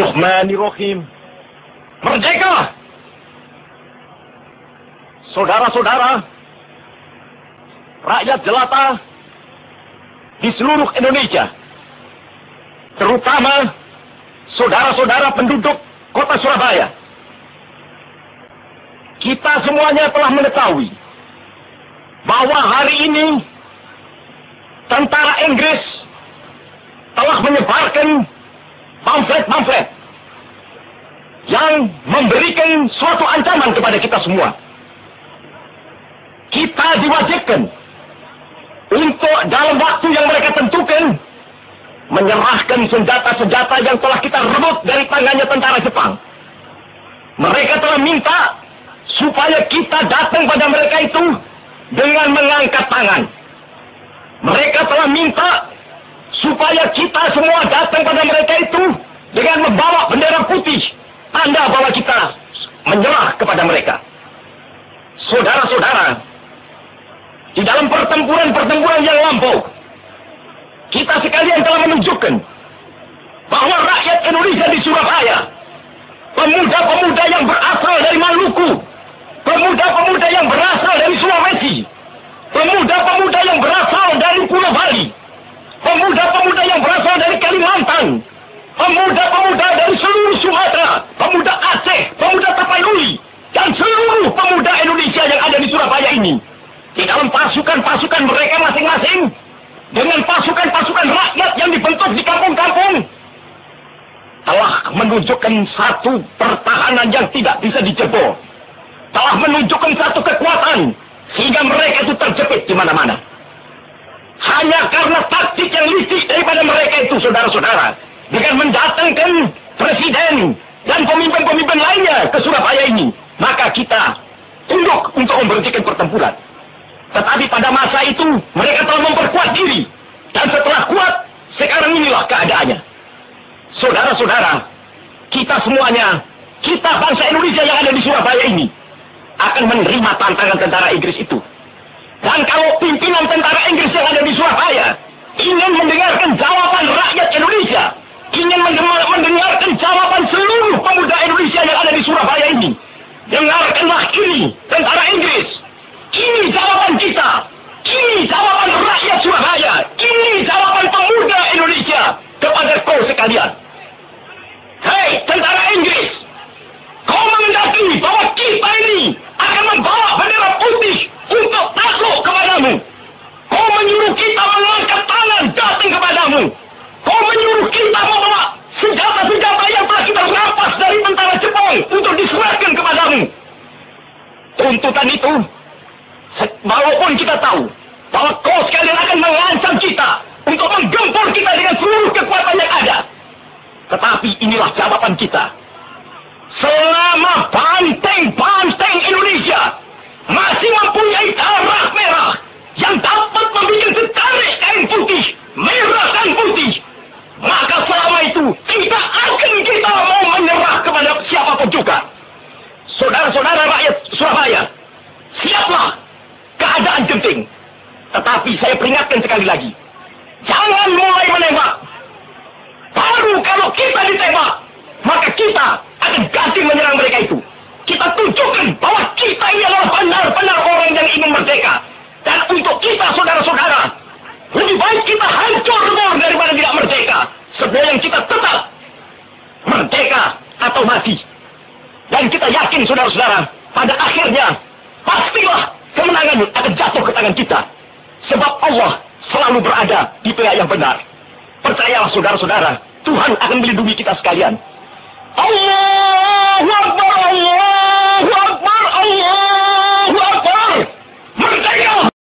Bismillahirrahmanirrahim. Merdeka! Saudara-saudara, rakyat jelata di seluruh Indonesia, terutama saudara-saudara penduduk kota Surabaya, kita semuanya telah mengetahui bahwa hari ini tentara Inggris telah menyebarkan pamflet-pamflet yang memberikan suatu ancaman kepada kita semua. Kita diwajibkan untuk dalam waktu yang mereka tentukan menyerahkan senjata-senjata yang telah kita rebut dari tangannya tentara Jepang. Mereka telah minta supaya kita datang pada mereka itu dengan mengangkat tangan. Mereka telah minta supaya kita semua datang pada mereka itu dengan membawa bendera putih, tanda bahwa kita menyerah kepada mereka. Saudara-saudara, di dalam pertempuran-pertempuran yang lampau, kita sekalian telah menunjukkan bahwa rakyat Indonesia di Surabaya, pemuda-pemuda yang berasal dari Maluku, pemuda-pemuda yang berasal dari Sulawesi, pemuda-pemuda yang berasal dari Pulau Bali, pemuda-pemuda yang berasal dari Kalimantan, pemuda-pemuda dari seluruh Sumatera, pemuda Aceh, pemuda Tapanuli, dan seluruh pemuda Indonesia yang ada di Surabaya ini, di dalam pasukan-pasukan mereka masing-masing, dengan pasukan-pasukan rakyat yang dibentuk di kampung-kampung, telah menunjukkan satu pertahanan yang tidak bisa dijebol, telah menunjukkan satu kekuatan sehingga mereka itu terjepit di mana-mana. Hanya karena taktik yang licik daripada mereka itu, saudara-saudara, dengan mendatangkan presiden dan pemimpin-pemimpin lainnya ke Surabaya ini, maka kita tunduk untuk memberhentikan pertempuran. Tetapi pada masa itu mereka telah memperkuat diri, dan setelah kuat, sekarang inilah keadaannya. Saudara-saudara, kita semuanya, kita bangsa Indonesia yang ada di Surabaya ini, akan menerima tantangan tentara Inggris itu. Dan kalau pimpinan tentara Inggris yang ada di Surabaya ingin mendengarkan jawaban rakyat Indonesia, ingin mendengarkan jawaban seluruh pemuda Indonesia yang ada di Surabaya ini, dengarkanlah ini, tentara Inggris. Ini jawaban kita. Ini jawaban rakyat Surabaya. Ini jawaban pemuda Indonesia kepada kau sekalian. Hei, tentara Inggris, kau menghendaki bahwa kita ini akan membawa bendera putih untuk takluk kepadamu. Kau menyuruh kita mengangkat tangan datang kepadamu. Kau menyuruh kita membawa senjata-senjata yang telah kita rampas dari tentara Jepang untuk diserahkan kepadamu. Tuntutan itu, walaupun kita tahu bahwa kau sekalian akan mengancam kita untuk menggempur kita dengan seluruh kekuatan yang ada, tetapi inilah jawaban kita. Selama banteng-banteng Indonesia masih mempunyai darah merah yang dapat membuat setarik kain putih, merah dan putih, maka selama itu tidak akan kita mau menyerah kepada siapapun juga. Saudara-saudara rakyat Surabaya, siaplah, keadaan genting. Tetapi saya peringatkan sekali lagi, jangan mulai menembak. Baru kalau kita ditembak, maka kita akan ganti menyerang mereka itu. Kita tunjukkan bahwa kita ini adalah benar-benar orang yang ingin merdeka. Dan untuk kita, saudara-saudara, lebih baik kita hancur daripada tidak merdeka, sebelum kita tetap merdeka atau mati. Dan kita yakin, saudara-saudara, pada akhirnya pastilah kemenangan akan jatuh ke tangan kita. Sebab Allah selalu berada di pihak yang benar. Percayalah, saudara-saudara, Tuhan akan melindungi kita sekalian. Allah